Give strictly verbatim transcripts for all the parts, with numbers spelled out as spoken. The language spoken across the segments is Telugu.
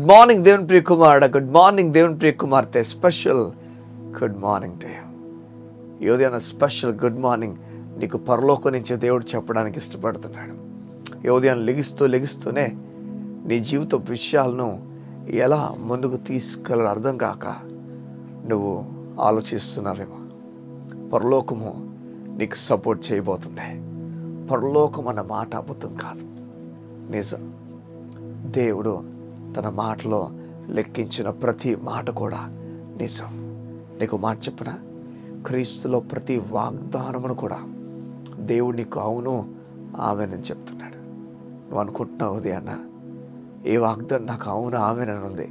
మార్నింగ్ దేవుని ప్రియ కుమారుడా, గుడ్ మార్నింగ్ దేవుని ప్రియ కుమార్తె. Special good morning to you. ఈ ఉదయం స్పెషల్ గుడ్ మార్నింగ్ నీకు పరలోకం నుంచి దేవుడు చెప్పడానికి ఇష్టపడుతున్నాడు. ఈ ఉదయం లెగిస్తూ లెగిస్తూనే నీ జీవిత విషయాలను ఎలా ముందుకు తీసుకెళ్ళ అర్థం కాక నువ్వు ఆలోచిస్తున్నావేమో. పరలోకము నీకు సపోర్ట్ చేయబోతుంది. పరలోకం అన్న మాట అబద్ధం కాదు, నిజం. దేవుడు తన మాటలో లెక్కించిన ప్రతి మాట కూడా నిజం. నీకు మాట చెప్పనా, క్రీస్తులో ప్రతి వాగ్దానమును కూడా దేవుడు నీకు అవును ఆమెనని చెప్తున్నాడు. నువ్వు అనుకుంటున్నావు ఉదయాన్న ఏ వాగ్దానం నాకు అవును ఆమెనని ఉంది.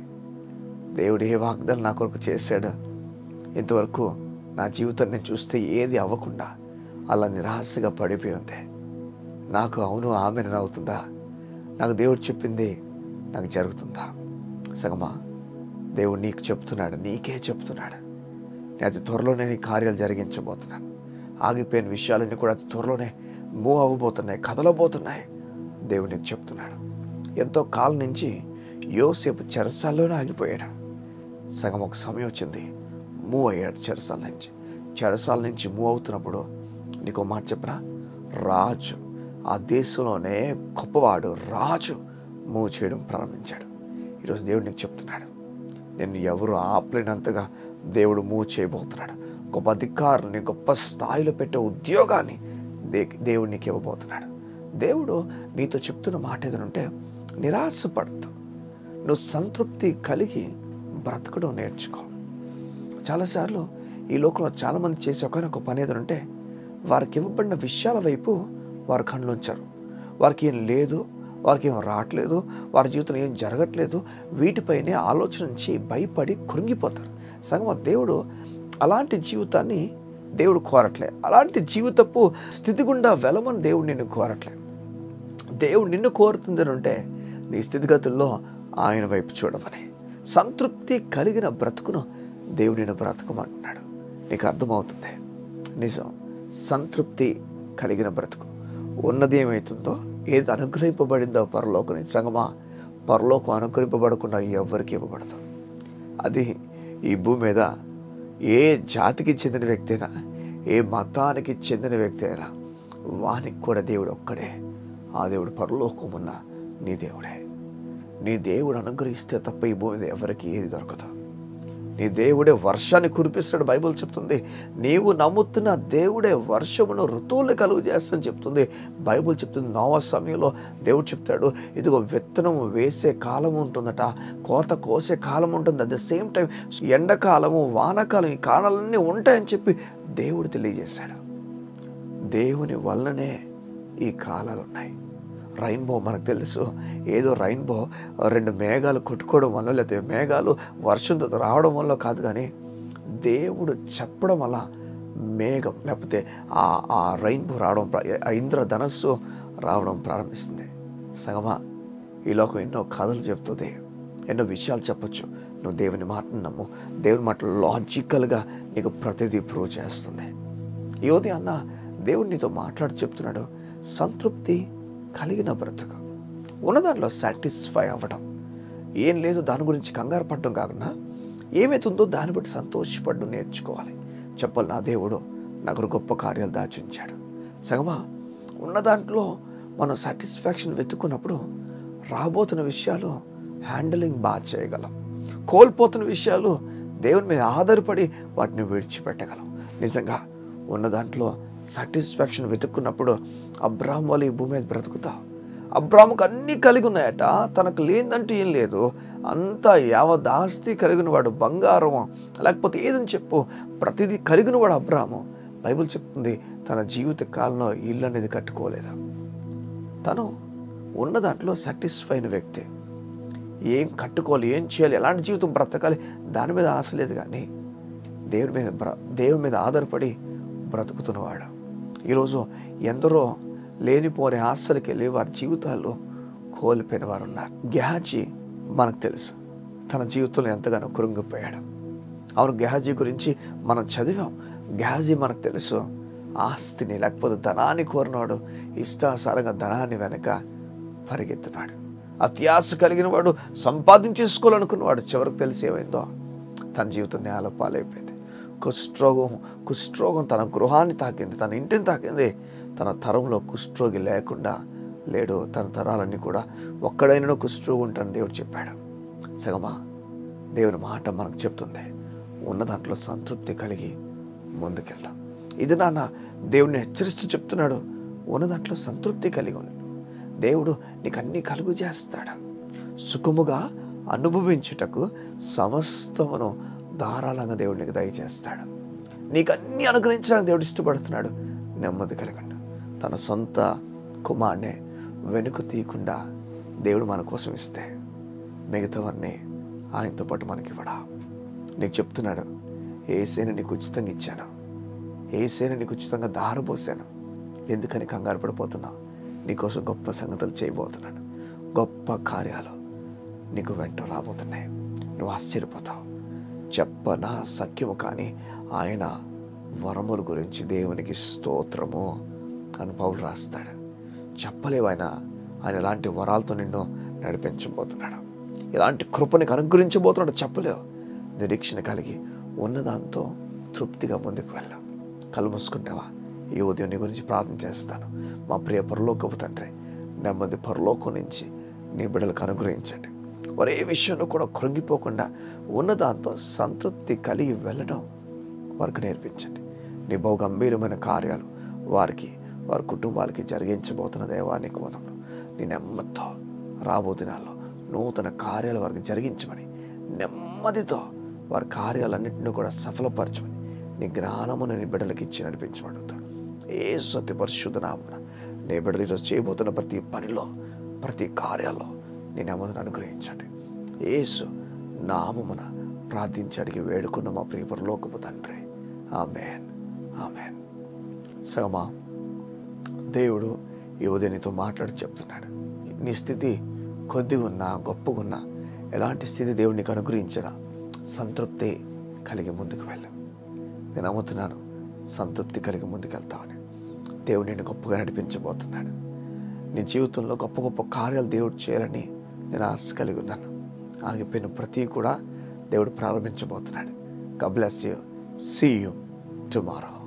దేవుడు ఏ వాగ్దానం నా కొరకు చేశాడు? ఇంతవరకు నా జీవితం నేను చూస్తే ఏది అవ్వకుండా అలా నిరాశగా పడిపోయి ఉంది. నాకు అవును ఆమెనని అవుతుందా? నాకు దేవుడు చెప్పింది నాకు జరుగుతుందా? సగమా దేవుడు నీకు చెప్తున్నాడు, నీకే చెప్తున్నాడు. నేను అతి త్వరలోనే నీ కార్యాలు జరిగించబోతున్నాను. ఆగిపోయిన విషయాలన్నీ కూడా అతి త్వరలోనే మూవ్ అవ్వబోతున్నాయి, కదలబోతున్నాయి. దేవుడు నీకు చెప్తున్నాడు. ఎంతో కాలం నుంచి యోసేపు చెరసాల్లోనే ఆగిపోయాడు. సగం ఒక సమయం వచ్చింది, మూవ్ అయ్యాడు చెరసాల నుంచి. చెరసాల నుంచి మూవ్ అవుతున్నప్పుడు నీకు మాట చెప్పరా, రాజు, ఆ దేశంలోనే గొప్పవాడు రాజు మూవ్ చేయడం ప్రారంభించాడు. ఈరోజు దేవుడు నీకు చెప్తున్నాడు, నేను ఎవరు ఆపలేనంతగా దేవుడు మూవ్ చేయబోతున్నాడు. గొప్ప అధికారుని, గొప్ప స్థాయిలో పెట్టే ఉద్యోగాన్ని దే దేవుడు నీకు ఇవ్వబోతున్నాడు. దేవుడు నీతో చెప్తున్న మాట ఏదంటే, నిరాశపడద్దు, నువ్వు సంతృప్తి కలిగి బ్రతకడం నేర్చుకో. చాలాసార్లు ఈ లోకంలో చాలామంది చేసే ఒక పని ఏదంటే, వారికి ఇవ్వబడిన విషయాల వైపు వారు కళ్ళు ఉంచారు. వారికి ఏం లేదు, వారికి ఏం రావట్లేదు, వారి జీవితంలో ఏం జరగట్లేదు, వీటిపైనే ఆలోచించి భయపడి కృంగిపోతారు. సంగమ దేవుడు అలాంటి జీవితాన్ని దేవుడు కోరట్లే. అలాంటి జీవితపు స్థితి గుండా వెళ్ళమని దేవుడు నిన్ను కోరట్లే. దేవుడు నిన్ను కోరుతుంది అంటే నీ స్థితిగతుల్లో ఆయన వైపు చూడమని. సంతృప్తి కలిగిన బ్రతుకును దేవుడు నిన్ను బ్రతకమంటున్నాడు. నీకు అర్థమవుతుంది. నిజం, సంతృప్తి కలిగిన బ్రతుకు ఉన్నది ఏమవుతుందో, ఏది అనుగ్రహింపబడిందో పరలోకం నుంచి. సంగమా, పరలోకం అనుగ్రహింపబడకుండా ఎవరికి ఇవ్వబడదు. అది ఈ భూమి మీద ఏ జాతికి చెందిన వ్యక్తి అయినా, ఏ మతానికి చెందిన వ్యక్తి అయినా, వానికి కూడా దేవుడు ఒక్కడే. ఆ దేవుడు పరలోకం ఉన్న నీ దేవుడే. నీ దేవుడు అనుగ్రహిస్తే తప్ప ఈ భూమి మీద ఎవరికి ఏది దొరకదు. నీ దేవుడే వర్షాన్ని కురిపిస్తాడు. బైబిల్ చెప్తుంది, నీవు నమ్ముతున్న దేవుడే వర్షమును ఋతువులు కలుగు చేస్తని చెప్తుంది. బైబిల్ చెప్తుంది, నోవా సమయంలో దేవుడు చెప్తాడు, ఇదిగో విత్తనం వేసే కాలం ఉంటుందట, కోత కోసే కాలం ఉంటుంది, అట్ ద సేమ్ టైం ఎండాకాలము వానాకాలం, ఈ కాలాలన్నీ ఉంటాయని చెప్పి దేవుడు తెలియజేశాడు. దేవుని వల్లనే ఈ కాలాలు ఉన్నాయి. రైన్బో మనకు తెలుసు, ఏదో రైన్బో రెండు మేఘాలు కొట్టుకోవడం వల్ల, లేకపోతే మేఘాలు వర్షంతో రావడం వల్ల కాదు, కానీ దేవుడు చెప్పడం వల్ల మేఘం లేకపోతే ఆ ఆ రైన్బో రావడం, ఆ ఇంద్రధనస్సు రావడం ప్రారంభిస్తుంది. సగమా, ఈ లోకం ఎన్నో కథలు చెప్తుంది, ఎన్నో విషయాలు చెప్పచ్చు. నువ్వు దేవుని మాటను నమ్ము. దేవుని మాట లాజికల్గా నీకు ప్రతిదీ ప్రూవ్ చేస్తుంది. ఈ ఉదయాన్న దేవుడు నీతో మాట్లాడి చెప్తున్నాడు, సంతృప్తి కలిగిన బ్రతుకు, ఉన్నదాంట్లో సాటిస్ఫై అవ్వడం. ఏం లేదు దాని గురించి కంగారు పడడం కాకుండా, ఏమవుతుందో దాన్ని బట్టి సంతోషపడడం నేర్చుకోవాలి. చెప్పాలి, నా దేవుడు నాకు గొప్ప కార్యాలు దాచుంచాడు. సగమా, ఉన్న దాంట్లో మనం సాటిస్ఫాక్షన్ వెతుక్కున్నప్పుడు రాబోతున్న విషయాలు హ్యాండిలింగ్ బాగా చేయగలం. కోల్పోతున్న విషయాలు దేవుని మీద ఆధారపడి వాటిని విడిచిపెట్టగలం. నిజంగా ఉన్న దాంట్లో సాటిస్ఫాక్షన్ వెతుక్కున్నప్పుడు అబ్రాహాము వాళ్ళు ఈ భూమి మీద బ్రతుకుతావు. అబ్రాహాముకు అన్నీ కలిగి ఉన్నాయట, తనకు లేదంటూ ఏం లేదు. అంతా యావదాస్తి కలిగిన వాడు, బంగారం లేకపోతే ఏదని చెప్పు, ప్రతిదీ కలిగిన వాడు అబ్రాహాము. బైబిల్ చెప్తుంది, తన జీవిత కాలంలో ఇల్లు అనేది కట్టుకోలేదు. తను ఉన్న దాంట్లో సాటిస్ఫై అయిన వ్యక్తి. ఏం కట్టుకోవాలి, ఏం చేయాలి, ఎలాంటి జీవితం బ్రతకాలి, దాని మీద ఆశ లేదు, కానీ దేవుని మీద బ్ర దేవుని మీద ఆధారపడి బ్రతుకుతున్నవాడు. ఈరోజు ఎందరో లేనిపోని ఆశలకి వెళ్ళి వారి జీవితాల్లో కోల్పోయిన వారు ఉన్నారు. గెహాజీ మనకు తెలుసు, తన జీవితంలో ఎంతగానో కృంగిపోయాడు. అవును, గెహాజీ గురించి మనం చదివాం. గెహాజీ మనకు తెలుసు, ఆస్తిని లేకపోతే ధనాన్ని కోరినాడు, ఇష్టాసారంగా ధనాన్ని వెనక పరిగెత్తున్నాడు. అత్యాశ కలిగిన వాడు, సంపాదించేసుకోవాలనుకున్నవాడు చివరికి తెలిసి ఏమైందో తన జీవితం నేల పాలైపోయింది. కుష్ఠరోగం కుష్ఠరోగం తన గృహాన్ని తాకింది, తన ఇంటిని తాకింది. తన తరంలో కుష్ఠరోగి లేకుండా లేడు. తన తరాలన్నీ కూడా ఒక్కడైనా కుష్ఠరోగి ఉంటాడని దేవుడు చెప్పాడు. సగమా దేవుని మాట మనకు చెప్తుంది, ఉన్న దాంట్లో సంతృప్తి కలిగి ముందుకెళ్తాం. ఇది నాన్న దేవుడిని హెచ్చరిస్తూ చెప్తున్నాడు, ఉన్న దాంట్లో సంతృప్తి కలిగి ఉండు. దేవుడు నీకు అన్నీ కలుగు చేస్తాడు. సుఖముగా అనుభవించుటకు సమస్తమును ధారాళంగా దేవుడు నీకు దయచేస్తాడు. నీకు అన్నీ అనుగ్రహించడానికి దేవుడు ఇష్టపడుతున్నాడు. నెమ్మది కలిగండు. తన సొంత కుమారునే వెనుక తీయకుండా దేవుడు మన కోసం ఇస్తే మిగతావన్నీ ఆయనతో పాటు మనకి ఇవ్వడా. నీకు చెప్తున్నాడు, యేసేని నీకు ఉచితంగా ఇచ్చాను, యేసేని నీకు ఉచితంగా దారపోసాను. ఎందుకని కంగారు పడిపోతున్నావు? నీకోసం గొప్ప సంగతులు చేయబోతున్నాను. గొప్ప కార్యాలు నీకు వెంట రాబోతున్నాయి. నువ్వు ఆశ్చర్యపోతావు. చెప్పనా సఖ్యము కానీ ఆయన వరముల గురించి దేవునికి స్తోత్రము అని పౌలు రాస్తాడు. చెప్పలేవు ఆయన ఆయన ఎలాంటి వరాలతో నిన్ను నడిపించబోతున్నాడు, ఎలాంటి కృపనికి అనుగ్రహించబోతున్నాడు చెప్పలేవు. నిరీక్షణ కలిగి ఉన్నదాంతో తృప్తిగా ముందుకు వెళ్ళాం. కళ్ళు మూసుకుంటావా? ఈ ఉదయం నీ గురించి ప్రార్థన చేస్తాను. మా ప్రియ పరలోకపు తండ్రి, నెమ్మది పరలోకం నుంచి నీ బిడ్డలకు అనుగ్రహించండి. వారు ఏ విషయంలో కూడా కృంగిపోకుండా ఉన్నదాంతో సంతృప్తి కలిగి వెళ్ళడం వారికి నేర్పించండి. నీ బహు గంభీరమైన కార్యాలు వారికి వారి కుటుంబాలకి జరిగించబోతున్న దేవానికి వదనలు. నీ నెమ్మదితో రాబో దినాల్లో నూతన కార్యాలు వారికి జరిగించమని, నెమ్మదితో వారి కార్యాలన్నింటినీ కూడా సఫలపరచమని నీ జ్ఞానమును నీ బిడ్డలకు ఇచ్చి నడిపించబడుతాడు. యేసు అతి పరిశుద్ధ నామమున నీ బిడ్డలు ఈరోజు చేయబోతున్న ప్రతి పనిలో, ప్రతి కార్యాల్లో నీ నెమ్మదిని అనుగ్రహించండి. యేసు నామమున ప్రార్థించి అడిగి వేడుకున్న మా ప్రియ పరలోకపు తండ్రి, ఆమేన్, ఆమేన్. సగమా దేవుడు ఈ ఉదయం నీతో మాట్లాడి చెప్తున్నాడు, నీ స్థితి కొద్దిగా ఉన్నా గొప్పగా ఉన్నా, ఎలాంటి స్థితి దేవుడు నీకు అనుగ్రహించినా సంతృప్తి కలిగి ముందుకు వెళ్ళు. నేను నమ్ముతున్నాను సంతృప్తి కలిగి ముందుకెళ్తామని. దేవుడు నిన్ను గొప్పగా నడిపించబోతున్నాడు. నీ జీవితంలో గొప్ప గొప్ప కార్యాలు దేవుడు చేయాలని నేను ఆశ కలిగి ఉన్నాను. ఆగిపోయిన ప్రతి కూడా దేవుడు ప్రారంభించబోతున్నాడు. God bless you. See you tomorrow.